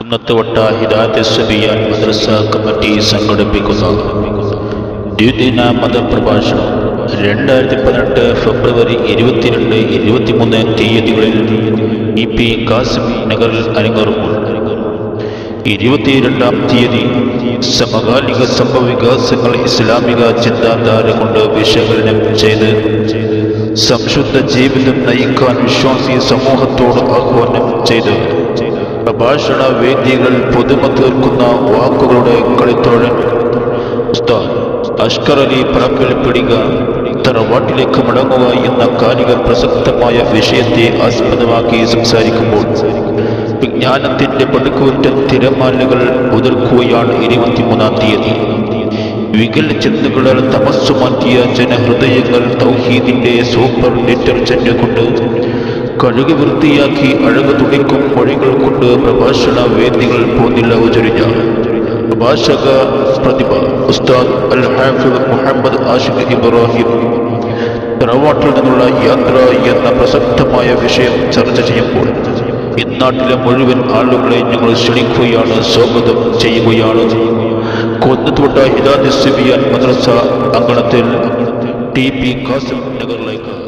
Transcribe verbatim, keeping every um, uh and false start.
കുന്നത്തുവട്ട ഹിദായത്ത് സുബിയാൻ മദ്രസ committee സംഘടിപ്പിക്കുന്ന ദ്വിദിന മതപ്രഭാഷണം രണ്ടായിരത്തി പതിനെട്ട് ഫെബ്രുവരി ഇരുപത്തിരണ്ട് ഇരുപത്തിമൂന്ന് തീയതികളിൽ ഇ പി കാസിം നഗറിൽ അരങ്ങേറുമ്പോൾ ഇരുപത്തിരണ്ടാം തീയതി സമകാലിക സംഭവ വികാസങ്ങൾ ഇസ്ലാമിക ചിന്താധാര കൊണ്ട് വിശകലനം ചെയ്ത് സംശുദ്ധ ജീവിതം നയിക്കാൻ വിശ്വാസി സമൂഹത്തോട് ആഹ്വാനം ചെയ്ത് പ്രഭാഷണ വേദികൾ പുതുമ തീർക്കുന്ന വാക്കുകളുടെ കളിത്തോഴൻ ഉസ്താദ് അഷ്കർ അലി പറമ്പിൽ പിടിക തറവാട്ടിലേക്ക് മടങ്ങുക എന്ന കാലിക പ്രസക്തമായ വിഷയത്തെ ആസ്പദമാക്കി സംസാരിക്കുമ്പോൾ വിജ്ഞാനത്തിന്റെ പടുകൂറ്റ തിരമാലകൾ ഉതിർക്കുകയാണ് ഇരുപത്തിമൂന്നാം തീയതി. വികൽ ചിന്തകളാൽ തമസ്സു മാറ്റിയ ജനഹൃദയങ്ങൾ തൗഹീദിന്റെ സൂപ്പർ ഡിറ്റർജന്റ് കൊണ്ട് കഴുകി വൃത്തിയാക്കി അഴകു തുടിക്കും മൊഴികൾ കൊണ്ട് പ്രഭാഷണ വേദികൾ പോന്നില്ല ഉചരിഞ്ഞ പ്രഭാഷക പ്രതിഭ ഉസ്താദ് അൽ ഹാഫിദ് മുഹമ്മദ് ആഷിഖ് ഇബ്രാഹിം തറവാട്ടിൽ നിന്നുള്ള യാത്ര എന്ന പ്രസക്തമായ വിഷയം ചർച്ച ചെയ്യുമ്പോൾ ഇന്നാട്ടിലെ മുഴുവൻ ആളുകളെ ഞങ്ങൾ ക്ഷണിക്കുകയാണ്, സ്വാഗതം ചെയ്യുകയാണ്. കുന്നത്തുവട്ട ഹിദായത്ത് സുബിയാൻ മദ്രസ അങ്കണത്തിൽ ടി പി കാസിം നഗറിലേക്ക്